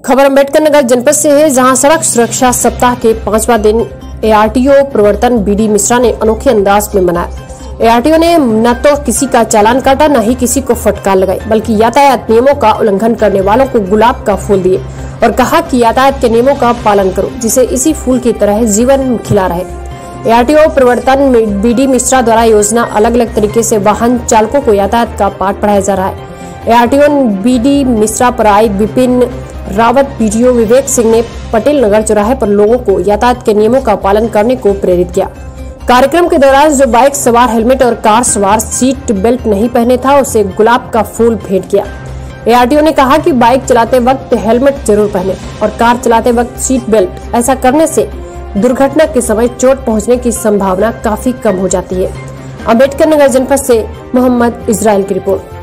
खबर अम्बेडकर नगर जनपद से है, जहां सड़क सुरक्षा सप्ताह के 5वां दिन एआरटीओ प्रवर्तन बीडी मिश्रा ने अनोखे अंदाज में मनाया। एआरटीओ ने न तो किसी का चालान काटा, न ही किसी को फटकार लगाई, बल्कि यातायात नियमों का उल्लंघन करने वालों को गुलाब का फूल दिए और कहा कि यातायात के नियमों का पालन करो, जिसे इसी फूल की तरह जीवन खिला रहे। एआरटीओ प्रवर्तन बीडी मिश्रा द्वारा योजना अलग अलग तरीके से वाहन चालकों को यातायात का पाठ पढ़ाया जा रहा है। एआरटीओ बीडी मिश्रा पर आई विपिन रावत बीडीओ विवेक सिंह ने पटेल नगर चौराहे पर लोगों को यातायात के नियमों का पालन करने को प्रेरित किया। कार्यक्रम के दौरान जो बाइक सवार हेलमेट और कार सवार सीट बेल्ट नहीं पहने था, उसे गुलाब का फूल भेंट किया। एआरटीओ ने कहा कि बाइक चलाते वक्त हेलमेट जरूर पहने और कार चलाते वक्त सीट बेल्ट। ऐसा करने से दुर्घटना के समय चोट पहुंचने की संभावना काफी कम हो जाती है। अम्बेडकर नगर जनपद से मोहम्मद इजराइल की रिपोर्ट।